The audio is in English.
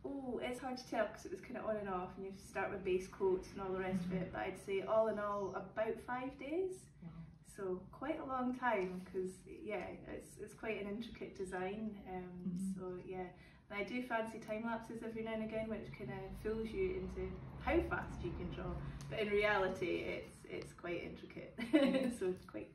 Oh, it's hard to tell because it was kind of on and off, and you have to start with base coats and all the rest of it. But I'd say all in all, about 5 days. Wow. So quite a long time, because yeah, it's quite an intricate design. So yeah, and I do fancy time lapses every now and again, which kind of fools you into how fast you can draw. But in reality, it's quite intricate, so it's quite